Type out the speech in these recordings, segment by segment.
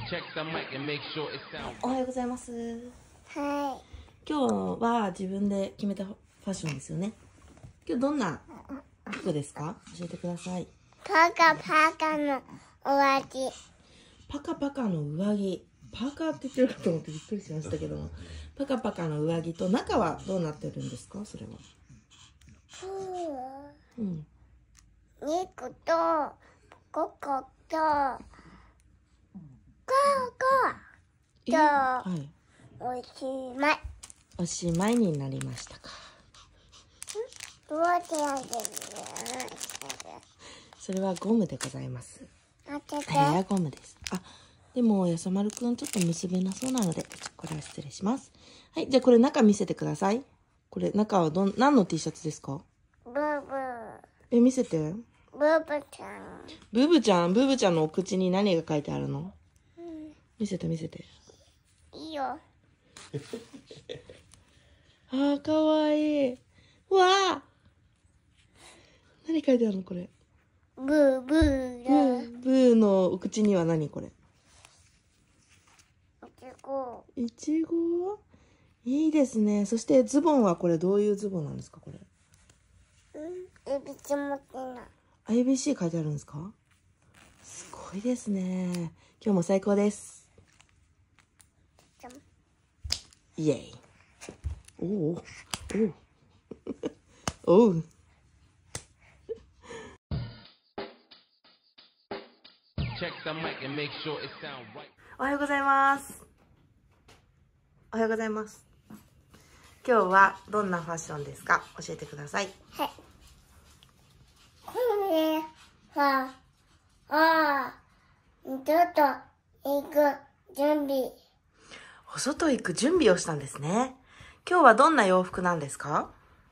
おはようございます。 は今日は自分で決めたファッションですよね。今日どんな服ですか？教えてください。 い。パカパカの上着。 パカパカの上着。パーカーって言ってるかと思ってびっくりしましたけども、パカパカの上着と中はどうなってるんですか？それは。 肉とココとはい。 おしまい。 おしまいになりましたか。 どうやってやってるそれはゴムでございます。 の？当てて。 ヘアゴムです。あ、でもやさまるくんちょっと結べなそうなので、これは失礼します。はい、じゃあこれ中見せてください。これ中は何の T シャツですか？ ブーブー。 見せて。 ブーブーちゃん。 ブーブちゃんのお口に何が書いてあるの？見せて。 いいよ。 あー、かわいい。わあ、何書いてあるのこれ？ ブーブーだ。 ブーのお口には何これ？いちご。いいですね。そしてズボンはこれどういうズボンなんですかこれ？ エビち持ってない。 ABC 書いてあるんですか？すごいですね。今日も最高です。イエイ。おうおう。おはようございます。おはようございます。今日はどんなファッションですか？教えてください。 はい。これは、ちょっと行く準備。 お外行く準備をしたんですね。今日はどんな洋服なんですか？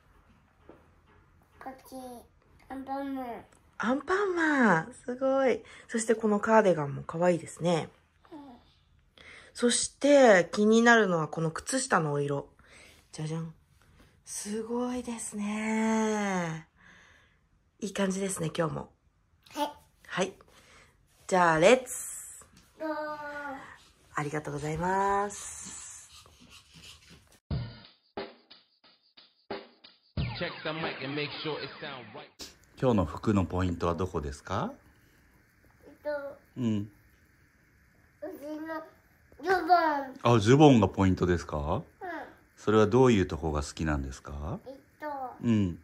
こっち、アンパンマン。 アンパンマン。すごい。そしてこのカーディガンも可愛いですね。そして気になるのはこの靴下のお色。じゃじゃん。すごいですね。いい感じですね、今日も。 はい。 はい。じゃあ、レッツ。 どう？ ありがとうございます。 今日の服のポイントはどこですか？うちのズボン。あ、ズボンがポイントですか？それはどういうとこが好きなんですか？はみ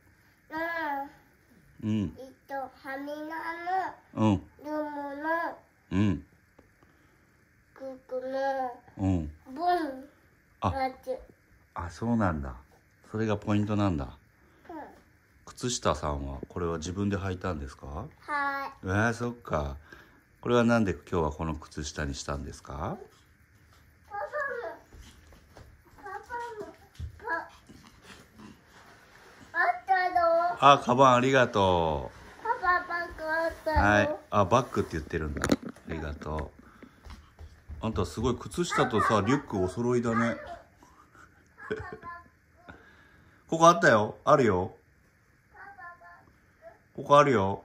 がの、ルモの、ククの、ボン。あ、そうなんだ。それがポイントなんだ。靴下さんはこれは自分で履いたんですか？ はい。 そっか。これはなんで今日はこの靴下にしたんですか？あ、カバンありがとう。はい。あ、バッグって言ってるんだ。ありがとう。あんたすごい靴下とさ、リュックお揃いだね。ここあったよ。あるよ。ここあるよ。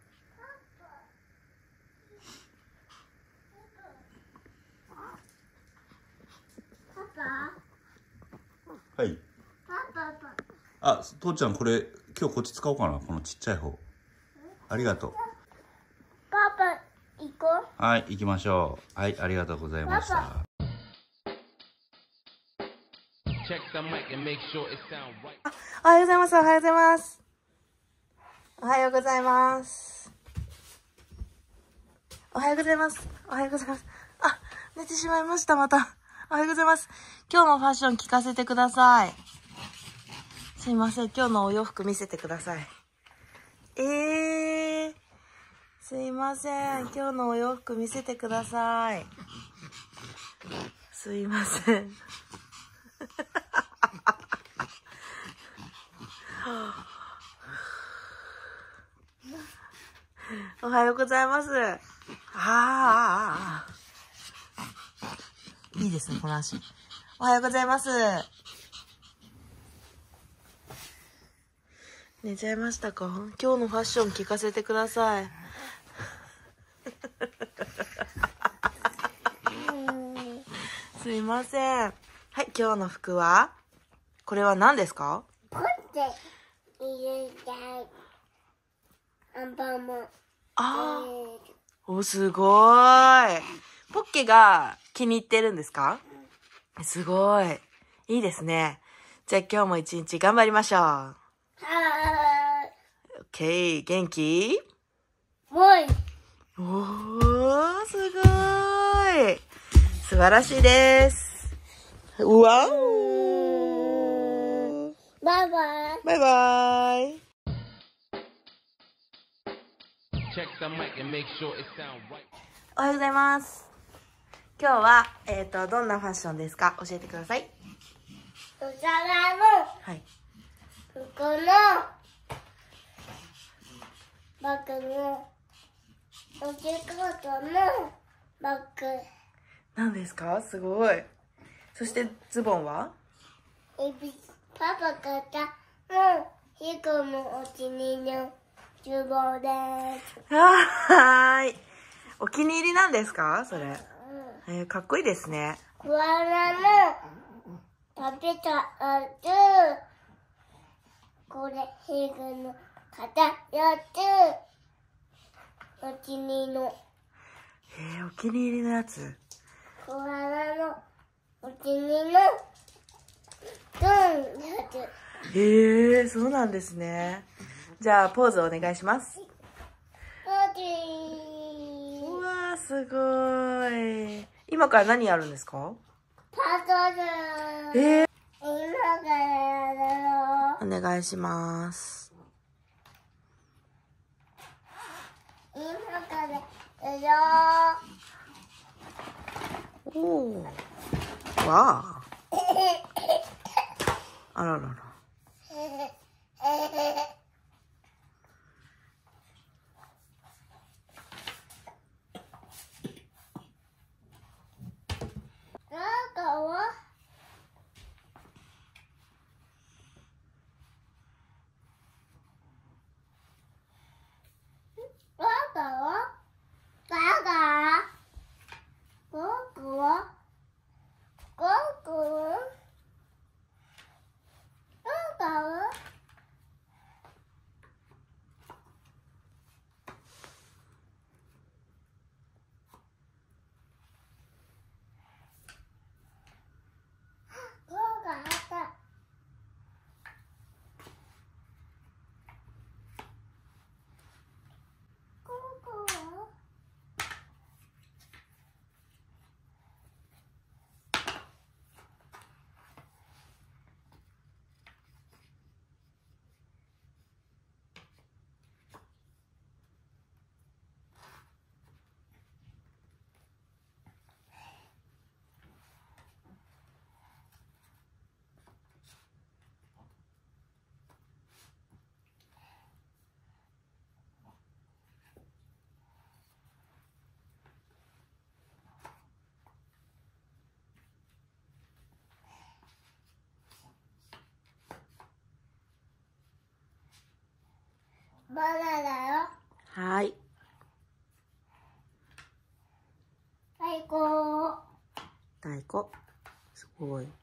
はい。あ、父ちゃんこれ今日こっち使おうかな。このちっちゃい方。ありがとう。 パパ、行こう。 はい、行きましょう。はい、ありがとうございました。 おはようございます。おはようございます。おはようございます。おはようございます。おはようございます。あ、寝てしまいました、また。おはようございます。今日のファッション聞かせてください。すいません、今日のお洋服見せてください。すいません、今日のお洋服見せてください。すいません。おはようございます。いいですね、この足。おはようございます。寝ちゃいましたか？今日のファッション聞かせてください。 すいません。はい、今日の服はこれは何ですか？ ポテ入れたい。アンパンマン。 あー。お、すごーい。ポッケが気に入ってるんですか？すごい。いいですね。じゃあ今日も一日頑張りましょう。 は OK。元気？ ーい。もい。 おー、すごーい。素晴らしいです。うわー。 バイバイ。 バイバイ。おはようございます。今日は、どんなファッションですか？教えてください。 お皿のはい。 服のバッグのお仕事のバッグ。 何ですか？すごい。そしてズボンは？ パパからのヒコのお気に入りのズボンです。 はーい。お気に入りなんですか？それ。かっこいいですね。 コアラの食べたやつ。これヒコの片やつ。お気に入りの。 お気に入りのやつ。 コアラのお気に入りのやつ。 そうなんですね。じゃあ、ポーズお願いします。うわー、すごい。今から何やるんですか？ パズル。今からやるよ。 お願いします。 今からやるよ。 おー。わー。あららら。バナナだよ。 はい。 太鼓。 太鼓。すごい。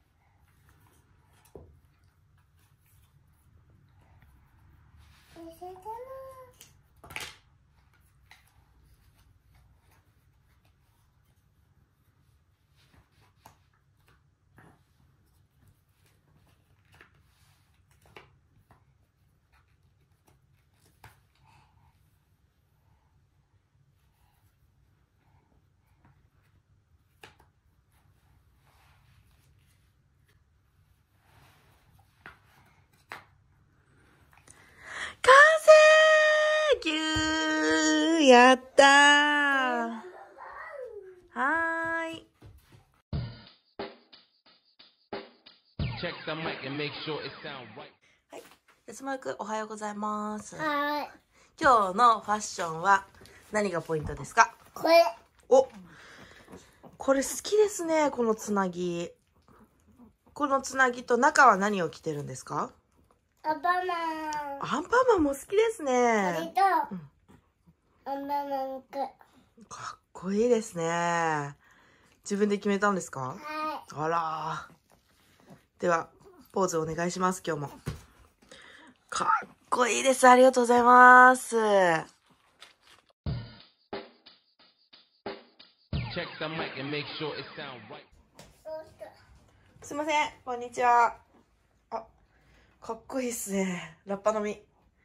完成！ぎゅー！やったー！はーい。はい。で、スマイク、おはようございます。 はい。 今日のファッションは何がポイントですか？ これ。 お！これ好きですね、このつなぎ。このつなぎと中は何を着てるんですか？ アンパンマン。 アンパンマンも好きですこれね。 と、アンパンマンく。 かっこいいですね。 自分で決めたんですか？ はい。 あらー。では、ポーズお願いします、今日も。かっこいいです。ありがとうございます。すいません、こんにちは。あ、かっこいいっすね。ラッパ飲み。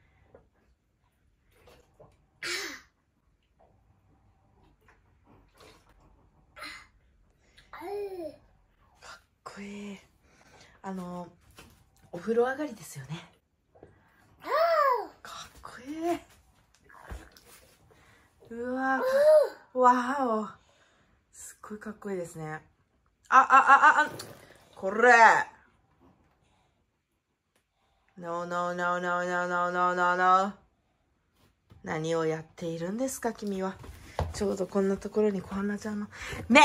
かっこいい。お風呂上がりですよね。かっこいい。うわー、わお。すっごいかっこいいですね。これ。No, no, no, no, no, no, no, no, no. 何をやっているんですか、君は。ちょうどこんなところにコハナちゃんの目。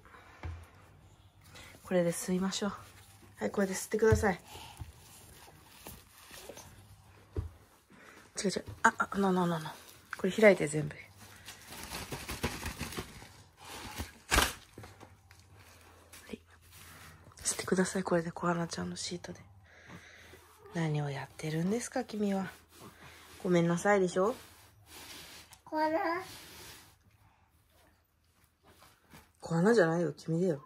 これで吸いましょう。はい、これで吸ってください。違う違う。no。これ開いて全部。吸ってください。これでコハナちゃんのシートで。何をやってるんですか、君は。ごめんなさいでしょ。 これ。 コハナじゃないよ、君だよ。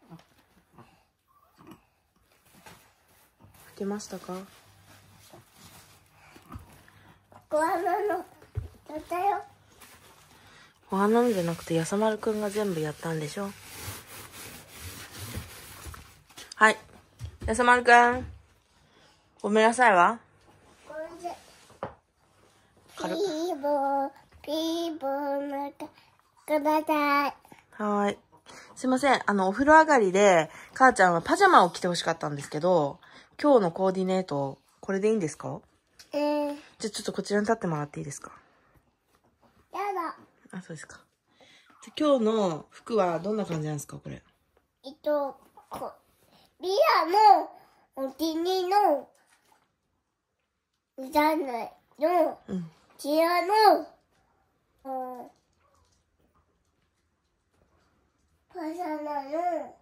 吹けましたか？ これの。やったよ。 コハナじゃなくて、やさまるくんが全部やったんでしょ。はい。やさまるくん。ごめんなさいわ。 これで。ピーボーなんかください。 はーい。すいません。お風呂上がりで、母ちゃんはパジャマを着てほしかったんですけど、今日のコーディネート、これでいいんですか？じゃあちょっとこちらに立ってもらっていいですか？ やだ。 あ、そうですか。じゃあ今日の服はどんな感じなんですか、これ。 リアのお気に入りのじゃないの、チアの、パジャマの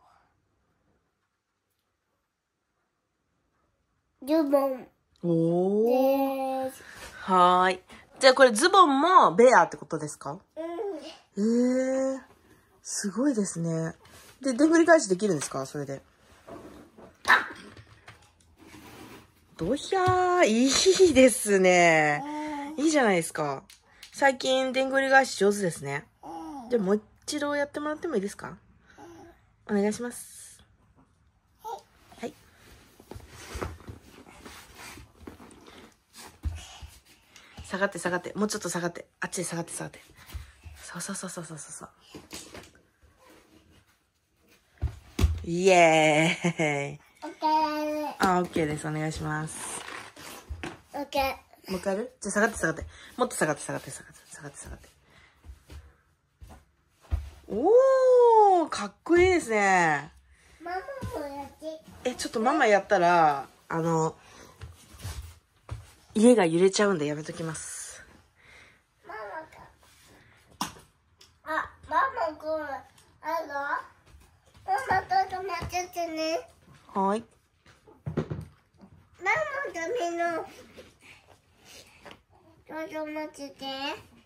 ズボンおー。 です。 はーい。じゃあこれズボンもベアってことですか？すごいですね。で、でんぐり返しできるんですか？それで。どひゃー、いいですね。いいじゃないですか。最近、でんぐり返し上手ですね。じゃあもう一度やってもらってもいいですか？お願いします。はい。下がって下がって。もうちょっと下がって。あっちで下がって下がって。そう。イエーイ。OK です。お願いします。もう一回やる？じゃあ下がって。もっと下がって。おー、かっこいいですね。 ママもやって。 ちょっとママやったら、家が揺れちゃうんでやめときます。 ママこれ、ママと待っててね。 はい。 ママのための、ちょっと待ってて。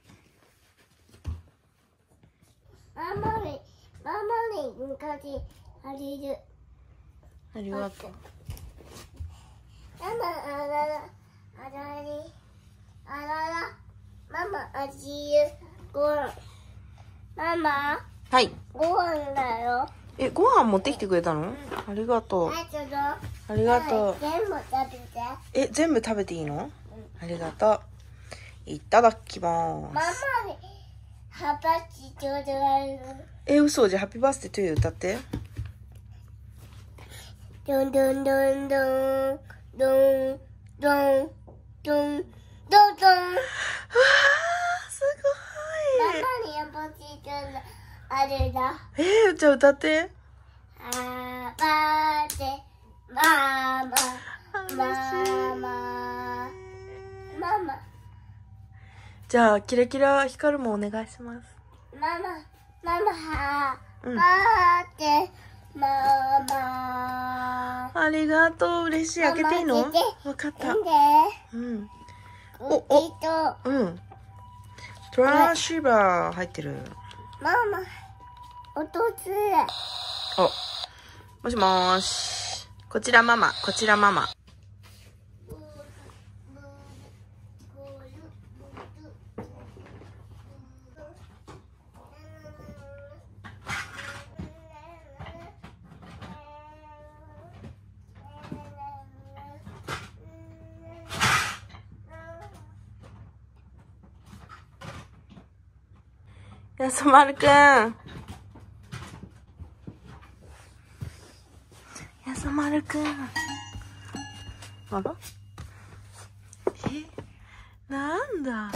ママに昔あげる。 ありがとう。 ママママご飯。ママはい。 ご飯だよ。 ご飯持ってきてくれたの？ありがとう。 はい、ちょっと。 ありがとう。 全部食べて。 全部食べていいの？ありがとう。いただきまママーす。 にハッピーちょうだい。 嘘。じゃあハッピーバースデートゥーユー歌って。 ドンドンドンドンドンドンドンドンドン。 すマごい。 マにハッピーちょうだい。あれだ。 じゃあ歌って。 あばでママじゃあキラキラ光るもお願いします。 ママうん。 待ってママ。 ありがとう。嬉しい。開けていいの？ ママ開けてわかった。 なんでうん。 おとうん。トランシーバー入ってる。 ママ落とす。 お、もしもーし。こちらママ、こちらママ。やさまるくん。やさまるくん。あら？なんだ？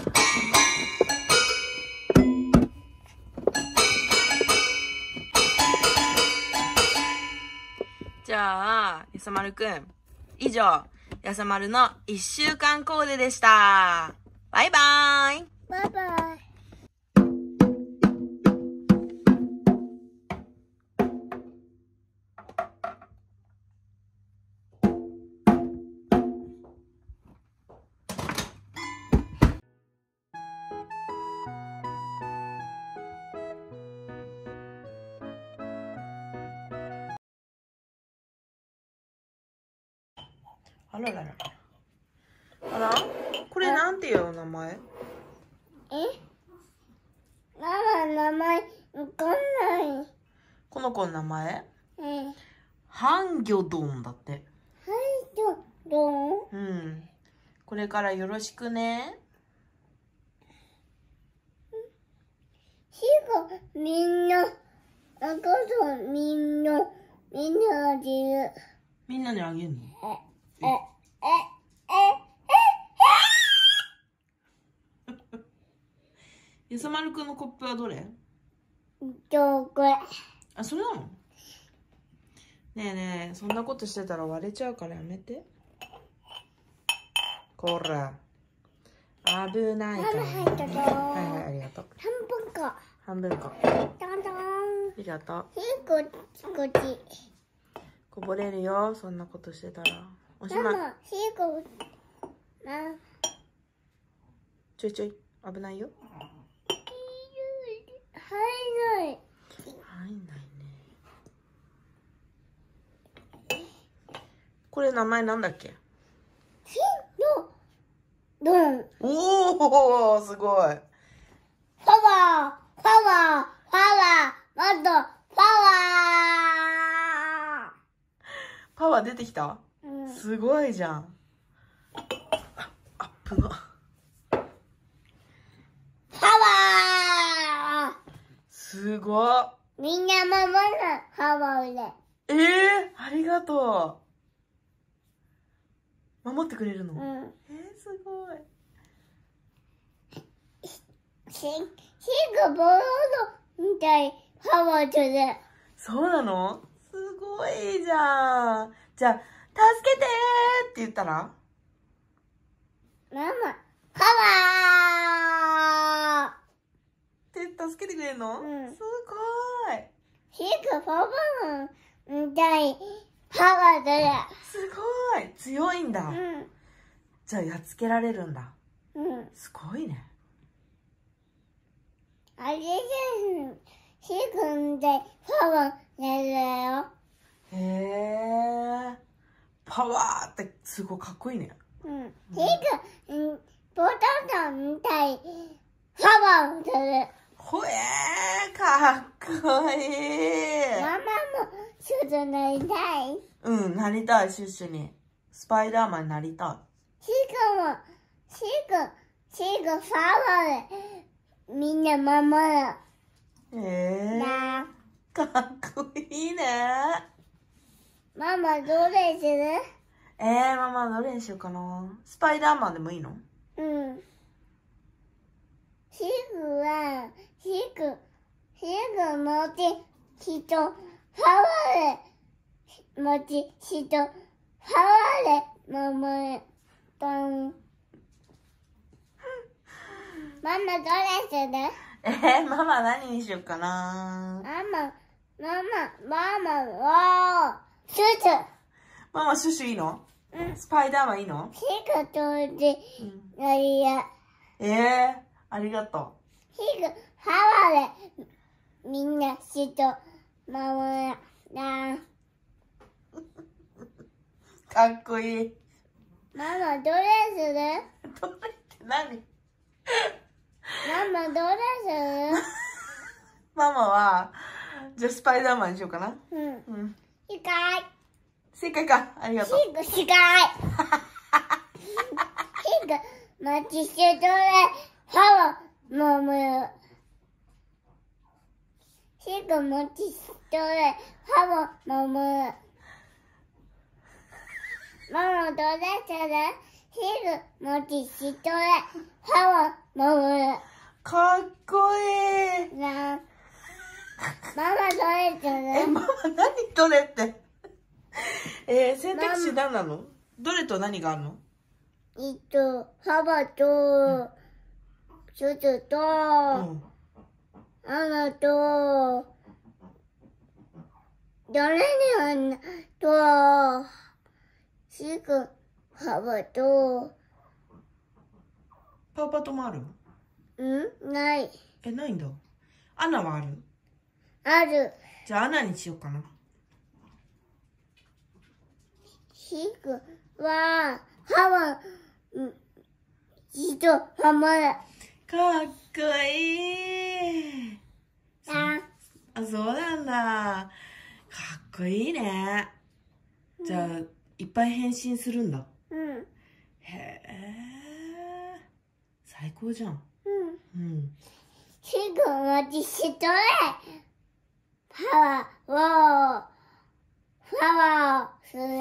じゃあ、やさまるくん。以上、やさまるの1週間コーデでした。バイバーイ。 バイバイ。 あらららら。あら？これなんていうお名前？ ママ名前わかんない。 この子の名前？ はいハンギョドンだって。 どう？ うん。これからよろしくね。 みんな、みんなあげる。 みんなにあげるの？やさまるくんのコップはどれ？ これ。 あ、それなの？ねえねえ、そんなことしてたら割れちゃうからやめて。こら。危ないから、 入ったぞ。 はいはい、ありがとう。 半分か。 半分か。 どんどん。 ありがとう。 こっち。 こぼれるよ、そんなことしてたら。おしまい。ちょいちょい、危ないよ。 入んない。 入んないね。これ名前なんだっけ？ ドン。 おお、すごい。 パワーもっとパワパワー出てきた？ ー。 すごいじゃん。アップが。 パワすごい。 ー。みんな守るパワーで。 ありがとう。守ってくれるの？すごい。 ボロみたいパワーする。 そうなの？すごいじゃん。じゃあ、助けてーって言ったら？ ママ、パワって助けてくれるの？すごい。 パワーみたいパワーすすごい。強いんだ。 る。 じゃあ、やっつけられるんだ。すごいね。 あれですみたいパワー出るよ。 へえ。パワーってすごいかっこいいね。 ボタンみたいパワーする。 ほえー、かっこいい。 ママもシュートなりたい。 うん、なりたい、シュッシュに。スパイダーマンになりたい。 シークパワーでみんな守る。 かっこいいね。 ママどれする？ ママどれにしようかな。スパイダーマンでもいいの？ シーク持ち人パワーで持ち人パワーで守る。ママどれする？ ママ何にしようかな。 ママママは、シュシュ。 ママシュシュいいの？スパイダーマンいいの？ 火が通ってないや。 ありがと火がハワでみんな人守ら。 かっこいい。 ママどれする？ どれって何？ ママどれする？ ママは、じゃあスパイダーマンにしようかな。 正解。 正解か。ありがとう。 正解。火が待ちしてどれハワ守る。火が待ちしてどれハワ守る。ママどれする？火が待ちしてどれハワ守る。 かっこいい。 ママどれする？ ママ何どれって。選択肢何なの？どれと何があるの？ ハワと、シュシュと、アナと、誰にあんなと、シグ、ハワと、 パパともある？ ない。 ないんだ。アナはある？ ある。 じゃあアナにしようかな。 シグは、ハワ、人、ハマる。 かっこいい。そうなんだ。かっこいいね。じゃあ、いっぱい変身するんだ。へえ。最高じゃん。 シグは実施どれパワーする。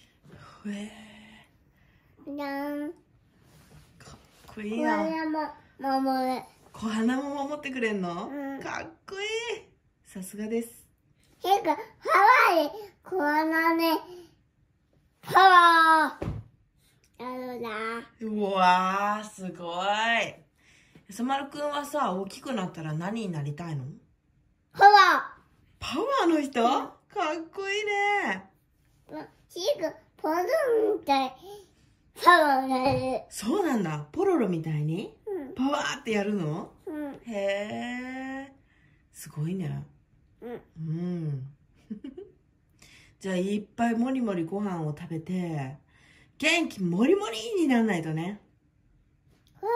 かっこいいな。 守る。 小花も守ってくれんの？かっこいい。さすがです。 シグ、ハワイ、このね、パワーあるな。 うわー、すごい。さまるくんはさ、大きくなったら何になりたいの？ パワパワーの人？かっこいいね。 シグ、ポロみたい、パワーなる。 そうなんだ。ポロロみたいにパワーってやるの？へえ。すごいね。じゃあ、いっぱいもりもりご飯を食べて、元気もりもりにならないとね。 パ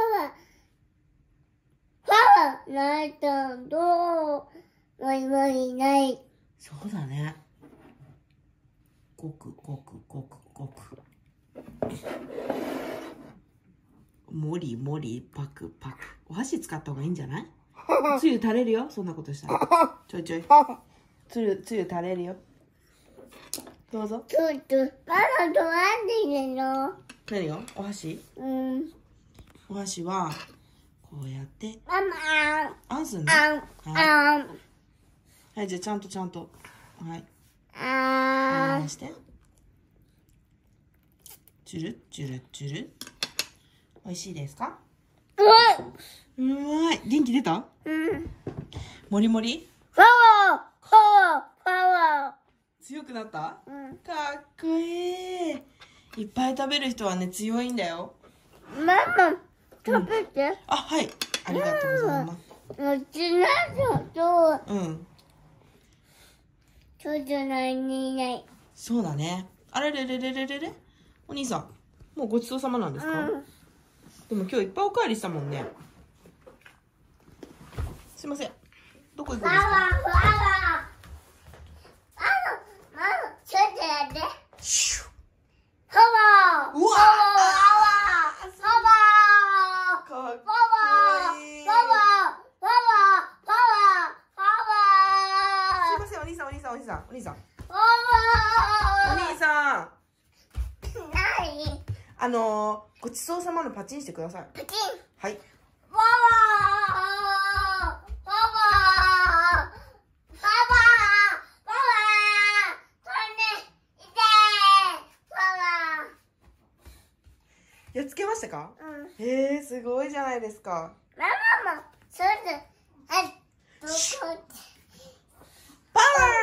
ワーないと、どう、もりもりない。 そうだね。ごくごくごくごく。もりもりパクパク。お箸使った方がいいんじゃない？つゆ垂れるよ。そんなことしたら。ちょいちょい。つゆ垂れるよ。どうぞ。 ママどうやって入れるの？ 何が？お箸？お箸は、こうやって。 ママあんすんね。はい、じゃあちゃんと。はい。回して。チュルチュルチュル。美味しいですか？うまい。元気出た？もりもり？ パワー強くなった？かっこいい。いっぱい食べる人はね、強いんだよ。 ママ、食べて。 はい。ありがとうございます。 そうじゃないにいない。 そうだね。あれれれれれれれ。お兄さん、もうごちそうさまなんですか？でも今日いっぱいおかわりしたもんね。すいません。どこ行くんですか？ ママ、ちょっとやって。パワー。 うわお兄さん。お兄さん。ごちそうさまのパチンしてください。 パチン。 はい。やっつけましたか？すごいじゃないですか。 ママも、それで、 パワー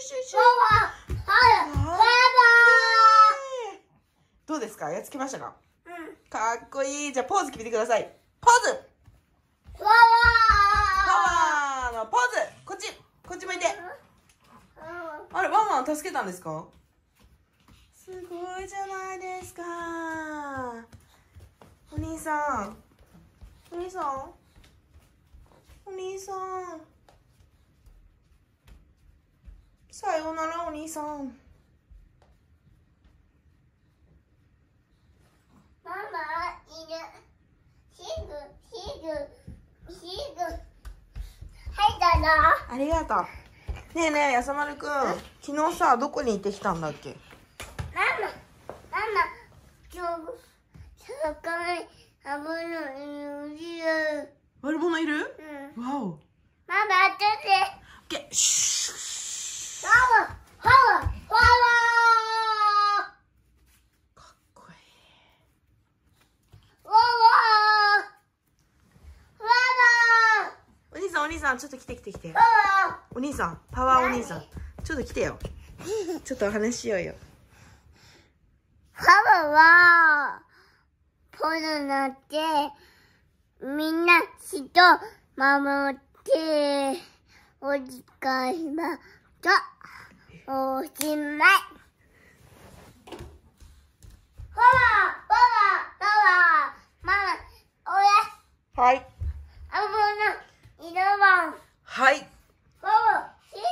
どうですか？やっつけましたか？ うん。 かっこいい。じゃあポーズ決めてください。ポーズ。 パワパワーのポーズ。こっち向いて。あれ、ワンワン助けたんですか？すごいじゃないですか。お兄さん。お兄さん。お兄さん。さようなら、お兄さん。 ママいる。すぐ。はい、どうぞ。 ありがとう。ねえねえ、やさまるくん。昨日さ、どこに行ってきたんだっけ？ ママ、今日、そこに危ないよ。 悪者いる？ うん。 わお。 ママ、当てて。 オッケー。シュッ。 パワーかっこいい。お兄さん、ちょっと来て。お兄さん、パワーお兄さん。ちょっと来てよ。ちょっとお話しようよ。 パパは、ポーズになって、みんな人守って、お時間は、おしまい。パワー、ママ、 はい。 危ない、色番。 はい。 パワー、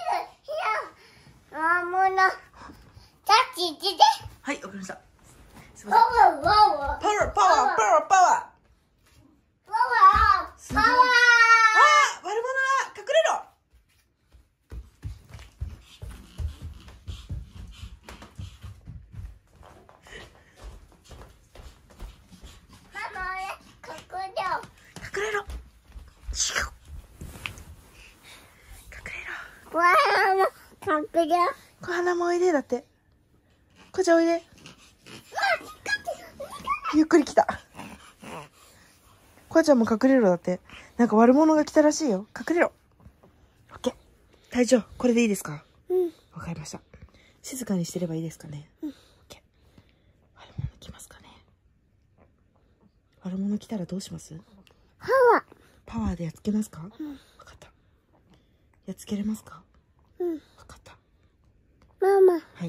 魔物、タッチして。 はい、わかりました。すみパません。 ワー。 パワー。 すごい。 あー、悪者だ。隠れろ。隠れろ。シュッ。 隠れろ。 小花もおいでだって。こちゃんおいで。ゆっくり来た。こちゃんも隠れろだって。なんか悪者が来たらしいよ。隠れろ。オッケー。隊長、これでいいですか？わかりました。静かにしてればいいですかね？オッケー。悪者来ますかね？悪者来たらどうします？パワーでやっつけますか？わかった。やっつけれますか？わかった。 ママ。 はい。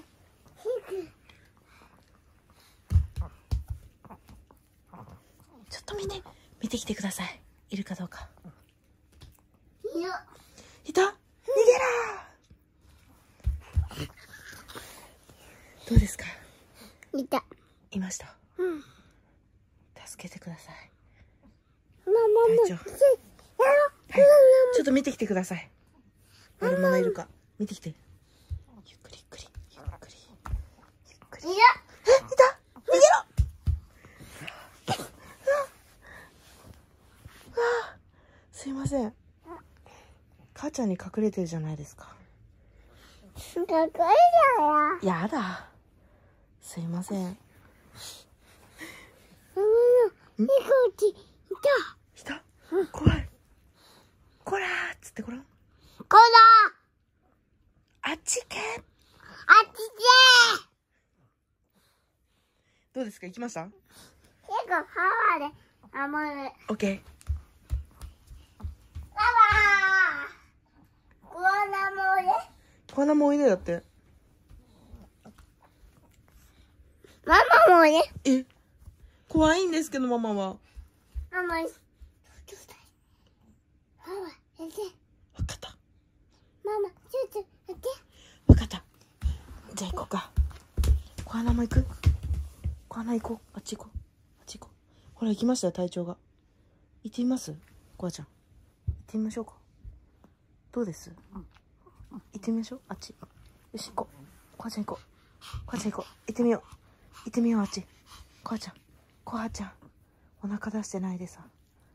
ちょっと見てきてください。いるかどうか。いた？逃げろー。どうですか？いました。助けてください。隊長。はい。ちょっと見てきてください。悪者いるか。見てきて。ゆっくり。いた？逃げろ。すいません。母ちゃんに隠れてるじゃないですか。やだ。すいません。いた？怖い。こらーっつってごらん。あっち行け。どうですか？行きました？オッケー。小花もおいでだって。 ママもね。 え、怖いんですけど、ママは。 ママ。 わかった。わかった。じゃあ行こうか。小花も行く？小花行こう。あっち行こう。ほら、行きましたよ、隊長が。行ってみます？コアちゃん。行ってみましょうか。 どうです？行ってみましょう。あっち。よし、行こう。コアちゃん行こう。コアちゃん行こう。行ってみよう。行ってみよう、あっち。コアちゃん。コアちゃん。お腹出してないでさ。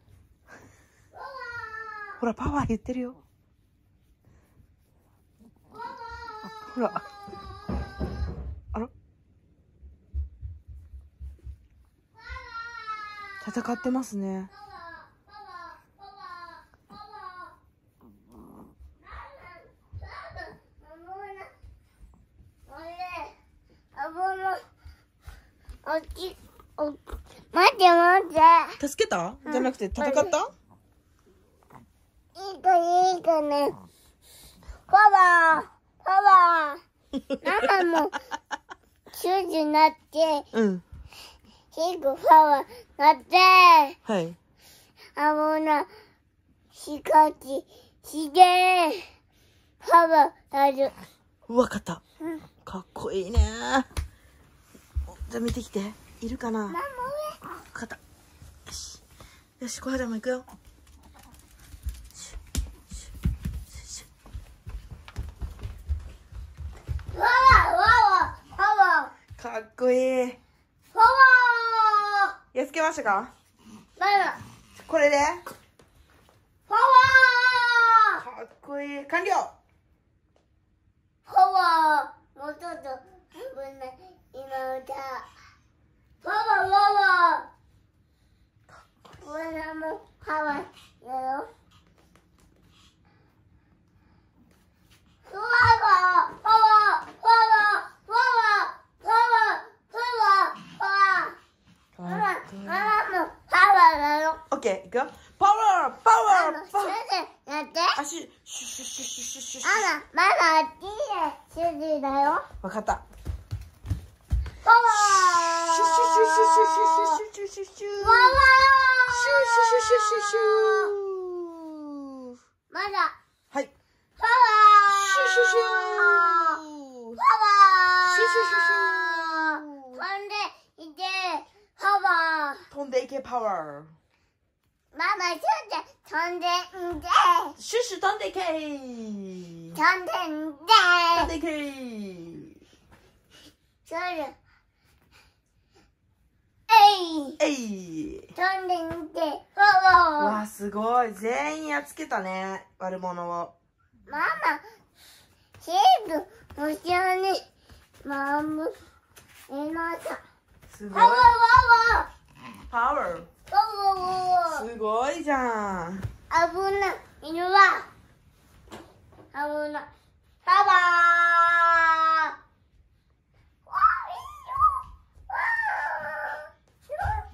ほら、パワー言ってるよ。ほら。あら？戦ってますね。 待って待って。 助けた？じゃなくて戦った？ いいかね。パワママも9時になって、 うん。 すぐパワーなって、 はい。 しかしてパワーなる。 わかった。かっこいいね。じゃあ見てきて。いるかな？わかった。よし。よし、コハちゃんも行くよ。かっこいい。 パワーやっつけましたか？ ママこれでパワーかっこいい。完了。 パワーもうちょっと危ない。今歌パワー俺もパワーやろう。パワーパワーパワーパワーパワーパワーパワーパワーママもパワーやろう。 オッケー、いくよ。パワーパワーパワー。 やって。 足、シュッシュッシュッシュッシュッシュッシュッ。 ママあっちで指示だよ。 わかった。 パワーシュッシュッシュッシュッシュッシュッシュッシュッシュッシュッ。 パワーシュッシュッシュッシュッシュッシュッ。 まだはい。 パワーシュッシュッシュッ。 パワーシュッシュッシュッシュッ。 飛んでいてパワー飛んでいけパワー。 ママちょっと飛んでんでシュッシュ飛んでいけー。 飛んでんで飛んでいけー。 それえい。 飛んでんでパワーわあ、すごい。全員やっつけたね。悪者を。 ママシープ後ろに守りなさい。 すごい。 パワーパワー。 パワーすごいじゃん。 危ない犬は危ないパワーわあいいよわあ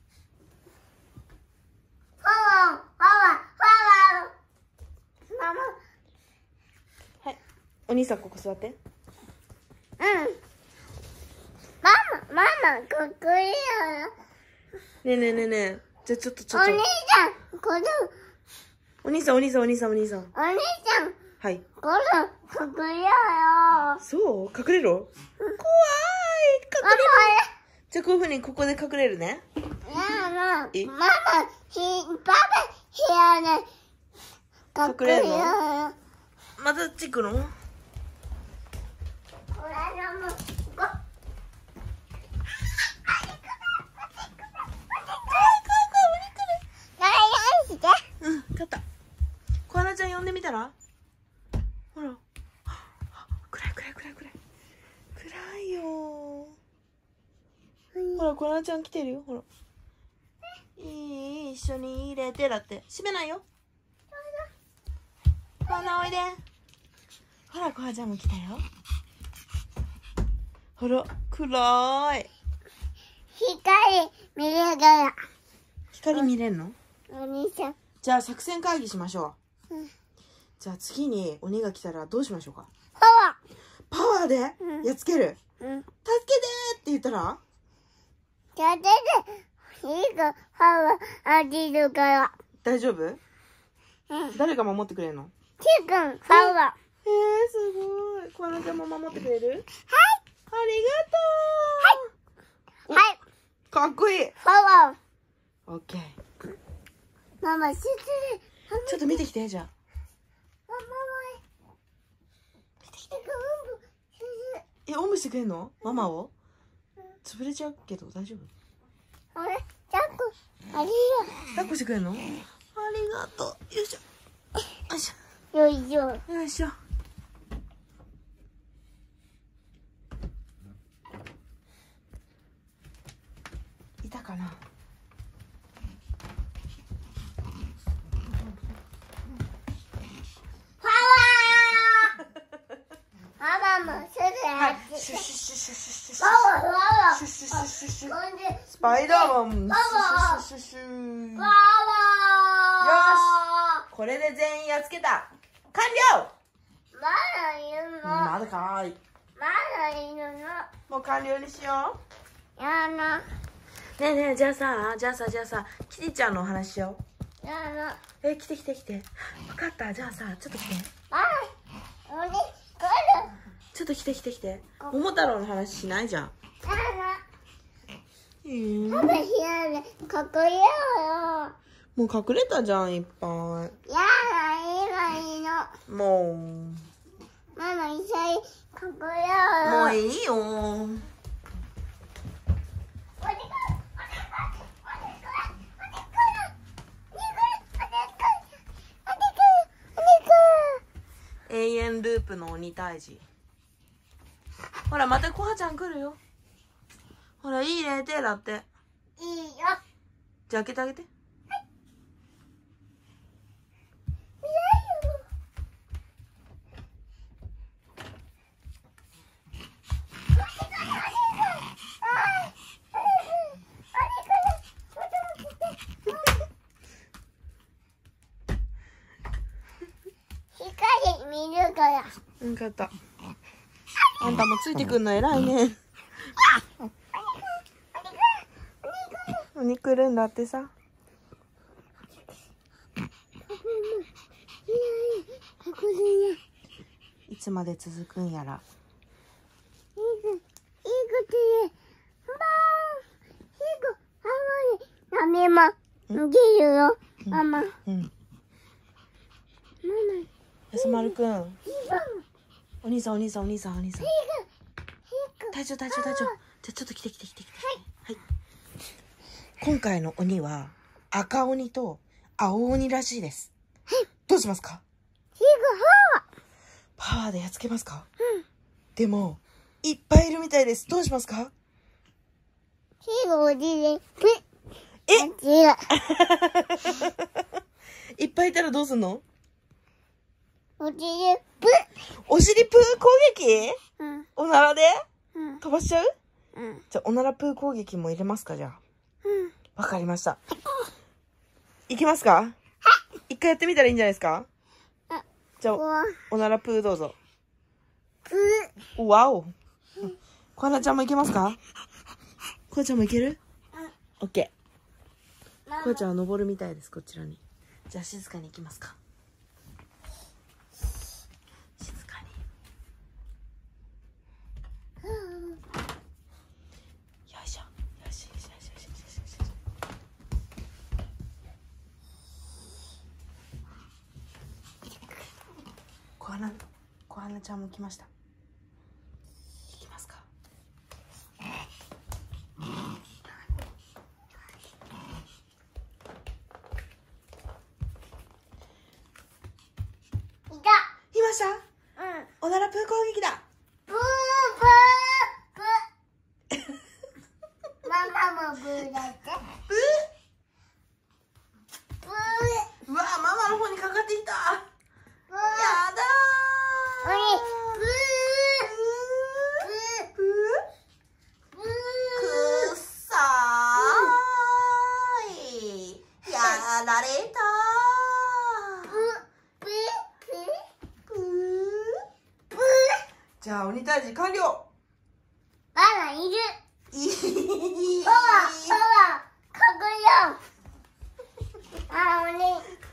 パワーパワーパワーママはい。お兄さん、ここ座って。 うんママかっこいいよねえねえねえねえ。じゃあちょっと。 お兄ちゃんこれお兄さん。 お兄ちゃんはい。 これかっこいいよそう隠れろ。怖い。隠れろ。じゃあこういうふうにここで隠れるね。 ママえパパ部屋でかっこいいよ隠れんのまたあっち行くの？ 俺のもこうん、勝った。コアラちゃん呼んでみたら？ほら。暗いよ。ほら、コアラちゃん来てるよ。ほら。一緒に入れてだって。閉めないよ。コアラおいで。ほら、コアラちゃんも来たよ。ほら、暗い。 光見れるから光見れんの？ お兄ちゃんじゃあ作戦会議しましょう。 うん、 じゃあ次に鬼が来たらどうしましょうか？ パワパワーでうんやっつける。 ーうん助けてーって言ったら？ やってていいかパワーあげるから大丈夫？ うん誰が守ってくれるの？ キーくんパワすごい。コアラちゃんも守ってくれる？ ーありがとう。 はいかっこいい。 パワーオッケー。 ママ知ってるちょっと見てきて、じゃあ。 ママ護してくれんの？ママを？潰れちゃうけど大丈夫？ あれ、あり抱っこしてくれんの？ありがとう。よいしょ。よいしょ。 よいしょ。 よいしょ。いたかな？ ママもすぐやって。 シュッシュッシュッシュッシュッシュッシュッ。 ママ、 シュッシュッシュッシュッシュッ。 ほんで、 スパイダーマン。 ママシュッシュッシュッシュッ。 ママ。 よし。これで全員やっつけた。完了。 まだいるの。 まだかーい。 まだいるの。 もう完了にしよやだ。 う。ねえねえ、じゃあさ、キティちゃんのお話しよう。 やだ。 来て。わかった。じゃあさ、ちょっと来て。 おに、来る。 ちょっと来て。桃太郎の話しないじゃん。 やだ。 パパパ、ひやで、隠れよう。 もう隠れたじゃん、いっぱやだ、今いいの。 い。もう。 ママ、一緒に隠れよう。 もういいよ。永遠ループの鬼退治。ほら、またコハちゃん来るよ。ほら、いいね、手だって。 いいよ。 じゃあ開けてあげて。 光見るから。 よかった。あんたもついてくんの偉いね。鬼来るんだってさ。いつまで続くんやら。 ママ。 うん。やさまるくん。お兄さん。隊長。じゃあちょっと来て。はい。今回の鬼は赤鬼と青鬼らしいです。どうしますか？パワーでやっつけますか？でもいっぱいいるみたいです。どうしますか？いっぱいいたらどうすんの？お尻プー攻撃？おならで飛ばしちゃう？じゃあおならプー攻撃も入れますか？じゃあわかりました。いきますか？一回やってみたらいいんじゃないですか？じゃあおならプーどうぞ。わお。コアナちゃんもいけますか？コアちゃんもいける？オッケー。コアちゃんは登るみたいです。こちらに。じゃあ静かに行きますか。静かに。よいしょ。よし。コアナちゃんも来ました。行きますか。いました？おならプー攻撃だ。 ママもブーだって。 うわ、ママの方にかかってきた。やだくっさーい。やられた。じゃあ鬼退治完了。 まだいる。 いい。 パワかぐよ。鬼。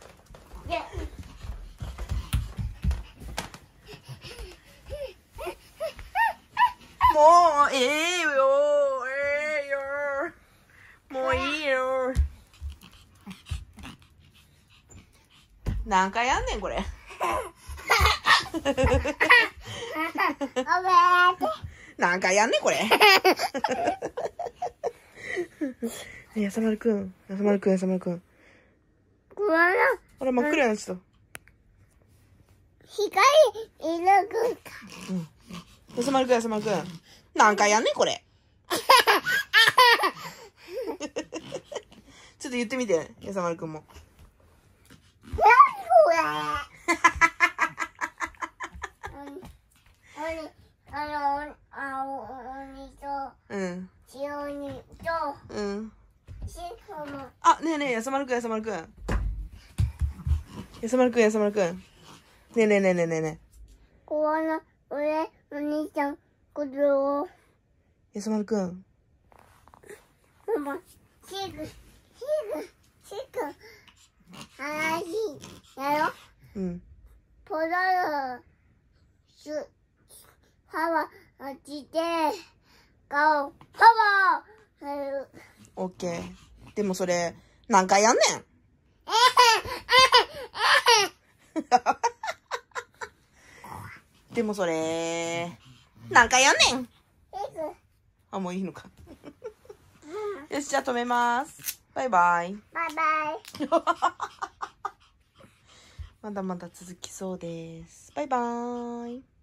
もういいよ。もういいよ。何回やんねんこれ。 おべーって。 なんかやんねこれ。やさまるくん。やさまるくん、やさまるくん。 これな。 あら、真っ暗になっちゃった。 光いるくんか。 うん。やさまるくん、やさまるくん。なんかやんねこれ。ちょっと言ってみて、やさまるくんも。 何これ。鬼と、 うん。 白鬼と、 うん。 シフも。 あ、ねえねえ、やさまるくん、やさまるくん。やさまるくん、やさまるくん。ねえねえねえねえねえねこの上、お兄ちゃん、これを。 え。やさまるくん。 ママ、シグ、話、やろ。 うん。 ポロロ、パワー、あっちで、顔、パワー、 オッケー。でもそれ、何回やんねん。でもそれ、何回やんねん。あ、もういいのか。よし、じゃあ止めます。バイバイ。 バイバイ。 まだまだ続きそうです。バイバーイ。